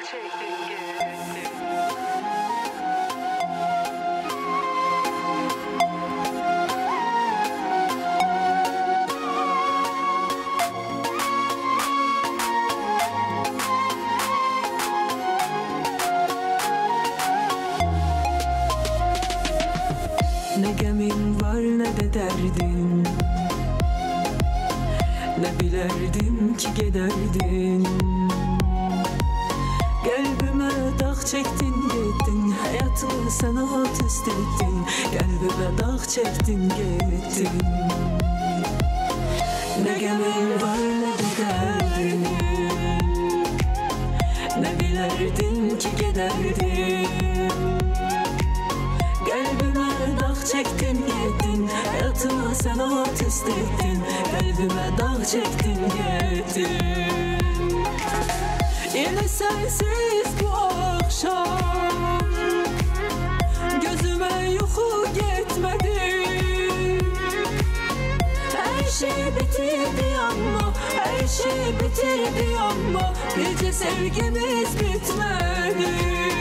çektin gittin. Ne gemin var ne de derdin, ne bilerdim ki gederdin. Kalbime dağ çektin gittin, hayatımı sen alt üst ettin. Kalbime dağ çektin gittin. Ne gemin var ne de derdin, ne bilerdim ki gederdin. Kalbime dağ çektin gittin, hayatımı sen alt üst ettin. Kalbime dağ çektin gittin. Yine sensiz bu akşam gözüme yuhu gitmedi. Her şey bitirdi ama, her şey bitirdi ama gece sevgimiz bitmedi.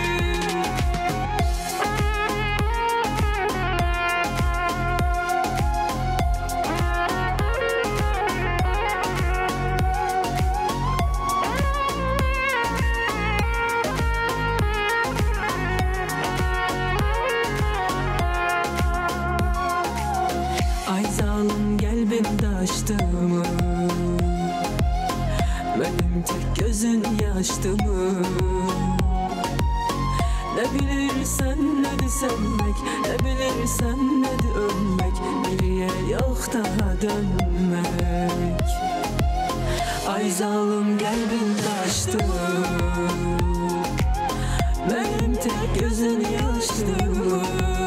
Ay zalim gel beni de açtı mı? Benim tek gözün yaştı mı? Ne bilirsen ne de sevmek, ne bilirsen ne de ölmek. Geriye yok daha dönmek. Ay zalim gel beni de açtı mı? Benim tek gözün yaştı mı?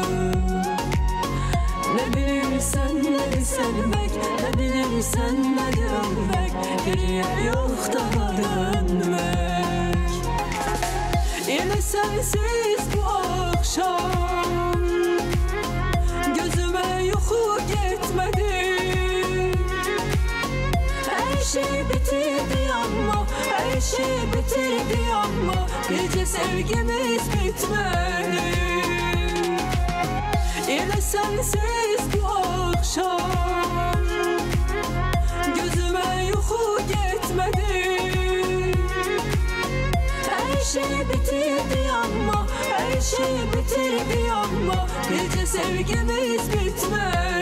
Ne bilirsen ne de sevmek, ne bilirsen ne de ölmek. Geriye yok daha dönmek. Yine sensiz bu akşam gözüme yuhu gitmedi. Her şey bitirdi ama, her şey bitirdi ama gece sevgimiz bitmedi. Yine sensiz bu akşam gözüme yuhu gitmedi. Her şey bitirdi ama, her şey bitirdi ama gece sevgimiz bitmedi.